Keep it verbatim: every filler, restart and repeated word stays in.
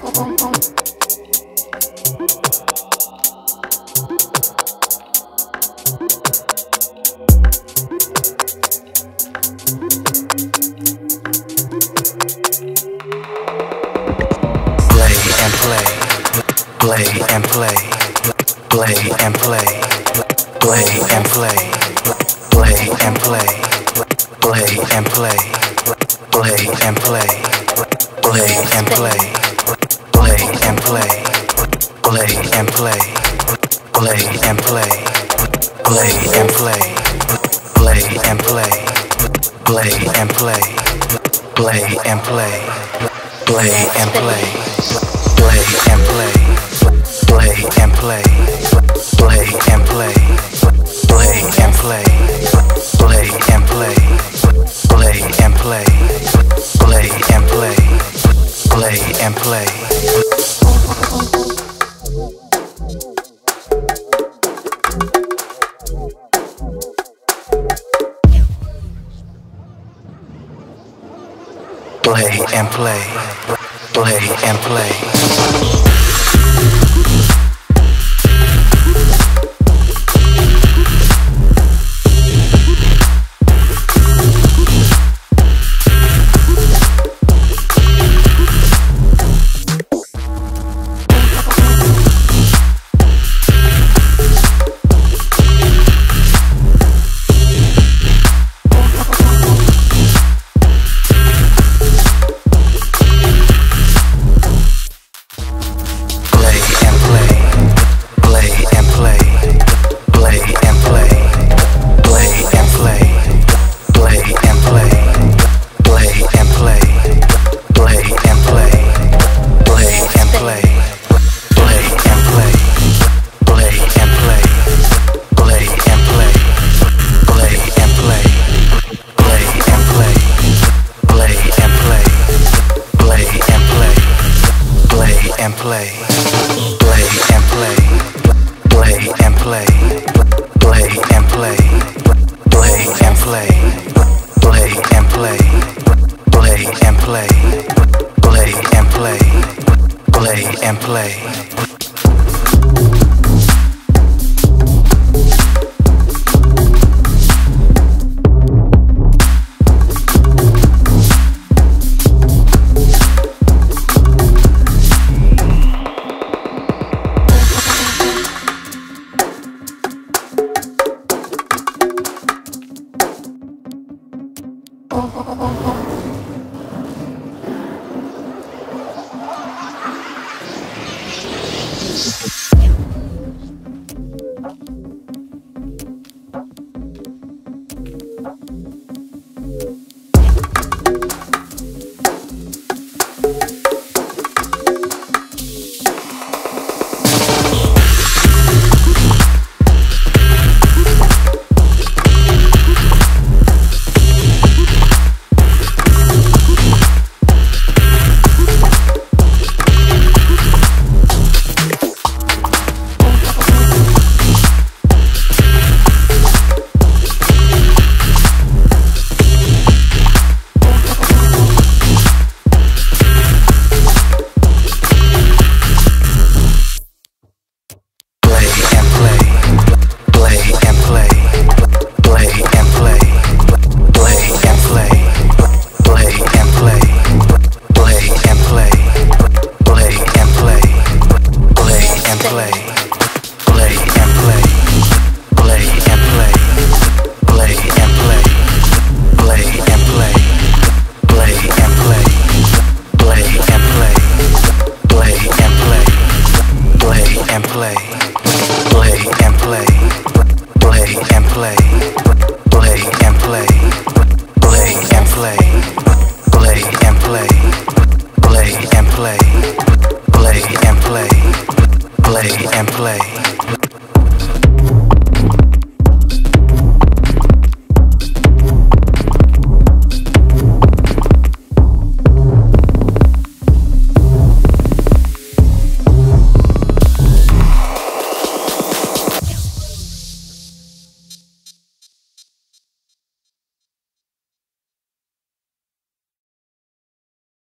Play and play, play and play, play and play, play and play, play and play, play and play, play and play, play and play, play and play, play and play, play and play, play and play, play and play, play and play, play and play, play and play. Play and play, play and play, play and play, play and play, play and play, play and play, play and play. Play and play, play and play. And play, play and play, play and play, play and play, play and play, play and play, play and play, play and play, play and play. Oh,